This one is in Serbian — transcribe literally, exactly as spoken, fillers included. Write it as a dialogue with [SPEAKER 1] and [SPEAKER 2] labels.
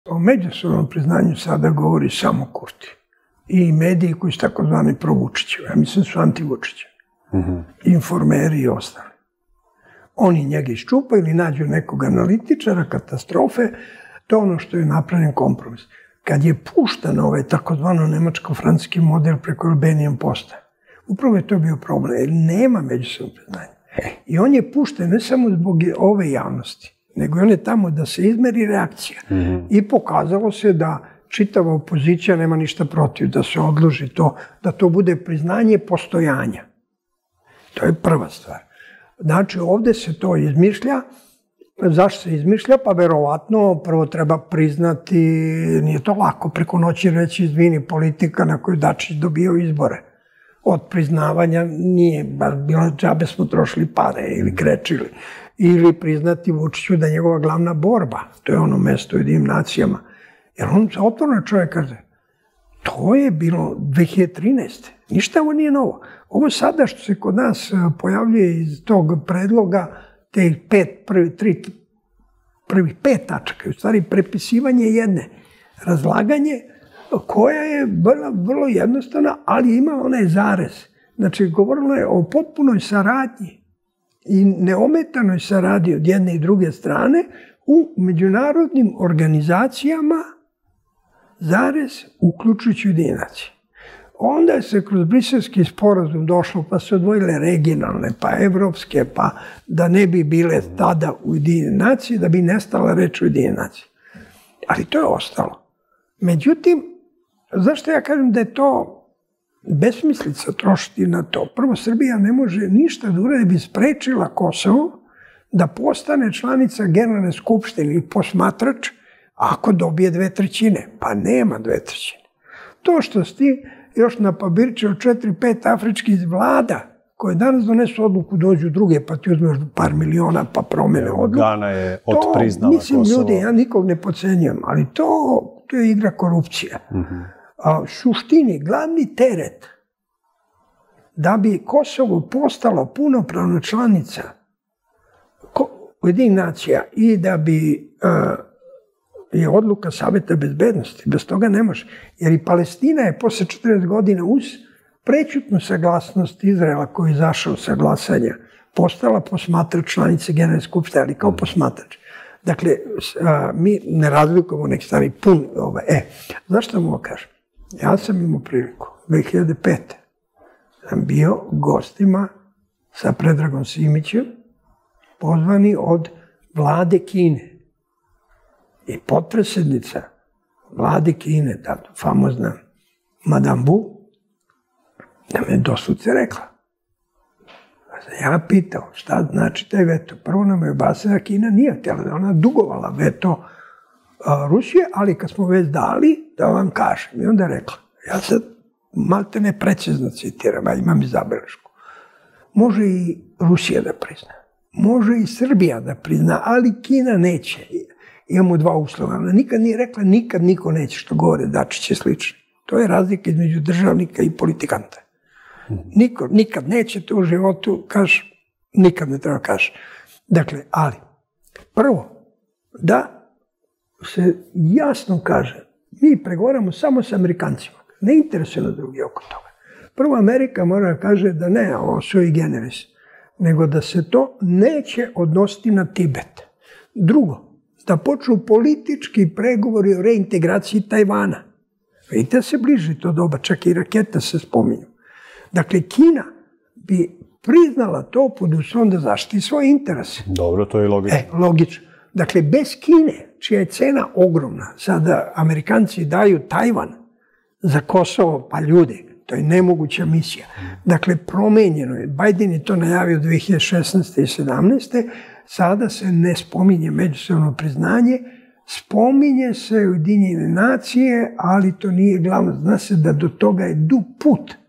[SPEAKER 1] O međusobnom priznanju sada govori samo Kurti. I mediji koji su takozvani pro-Vučićevi. Ja mislim su anti-Vučićevi. Mm-hmm. Informeri i ostali. Oni njega iščupaju ili nađu nekog analitičara, katastrofe, to je ono što je napravljen kompromis. Kad je pušten ovaj takozvano nemačko-francuski model preko Albanian Posta, upravo je to bio problem, jer nema međusobnog priznanja. I on je pušten ne samo zbog ove javnosti, nego on je tamo da se izmeri reakcija. Mm-hmm. I pokazalo se da čitava opozicija nema ništa protiv, da se odloži to, da to bude priznanje postojanja. To je prva stvar. Znači, ovde se to izmišlja. Zašto se izmišlja? Pa verovatno prvo treba priznati, nije to lako preko noći reći izvini politika na koju Dačić dobio izbore. Od priznavanja nije, bilo džabe smo trošili pare ili krečili. Ili priznati Vučiću da je njegova glavna borba, to je ono mesto u Ujedinjenim nacijama. Jer on se otvoreno čovjek kaže, to je bilo dve hiljade trinaeste. Ništa ovo nije novo. Ovo sada što se kod nas pojavljuje iz tog predloga, te pet, prvi, tri, prvih pet tačaka, u stvari prepisivanje jedne, razlaganje koja je vrlo, vrlo jednostavna, ali ima onaj zarez. Znači, govorilo je o potpunoj saradnji i neometanoj saradnji od jedne i druge strane u međunarodnim organizacijama, zarez, uključujući Ujedinjene nacije. Onda se kroz briselski sporazum došlo, pa se odvojile regionalne, pa evropske, pa da ne bi bile tada Ujedinjene nacije, da bi nestala reč Ujedinjene nacije. Ali to je ostalo. Međutim, zašto ja kažem da je to besmislica trošiti na to? Prvo, Srbija ne može ništa da uradi, bi sprečila Kosovo da postane članica Generalne skupštine i posmatrač ako dobije dve trećine. Pa nema dve trećine. To što si ti još na papirče od četiri, pet afričkih vlada koje danas donesu odluku, dođu druge, pa ti uzmeš par miliona, pa promene odluku.
[SPEAKER 2] Gana je otpriznala Kosovo.
[SPEAKER 1] Mislim, ljudi, ja nikog ne podcenjujem, ali to, to je igra korupcija. Mm-hmm. A, suštini, glavni teret da bi Kosovo postalo punopravna članica Ujedinjenih nacija i da bi uh, je odluka Saveta bezbednosti. Bez toga ne može. Jer i Palestina je posle četrdeset godina uz prećutnu saglasnost Izraela koji je izašao sa glasanja postala posmatrač članice Generalne skupštine, ali kao posmatrač. Dakle, a, mi ne razlikujemo nek stvari pun ove. E, zašto mu kažem? Ja sam imao priliku dve hiljade pete. sam bio gostima sa Predragom Simićem, pozvani od vlade Kine. I potpredsjednica vlade Kine, ta famozna Madame Bu, da me doslovce rekla. Ja pitao šta znači taj veto. Prvo nam je objasnila da Kina nije htjela, da ona dugovala veto a, Rusije, ali kad smo već dali, da vam kažem. I onda je rekla, ja sad malte ne precizno citiram, a imam i zabelešku. Može i Rusija da prizna, može i Srbija da prizna, ali Kina neće. Imamo dva uslova. Ona nikad nije rekla, nikad niko neće, što govore Dačić i slično. To je razlika između državnika i politikanta. Niko, nikad nećete u životu, kaš, nikad ne treba kaš. Dakle, ali, prvo, da se jasno kaže, mi pregovaramo samo sa Amerikancima, ne interesuje na drugi oko toga. Prvo, Amerika mora da kaže da ne, ovo sui generis, nego da se to neće odnositi na Tibet. Drugo, da počnu politički pregovori o reintegraciji Tajvana. Vidite se bliži to doba, čak i rakete se spominju. Dakle, Kina bi priznala to pod uslovom da zaštiti svoje interese.
[SPEAKER 2] Dobro, to je logično.
[SPEAKER 1] E, logično. Dakle, bez Kine, čija je cena ogromna, sada Amerikanci daju Tajvan za Kosovo, pa ljudi, to je nemoguća misija. Dakle, promenjeno je. Biden je to najavio dve hiljade šesnaeste i sedamnaeste. Sada se ne spominje međusobno priznanje, spominje se Ujedinjene nacije, ali to nije glavno. Zna se da do toga je dug put.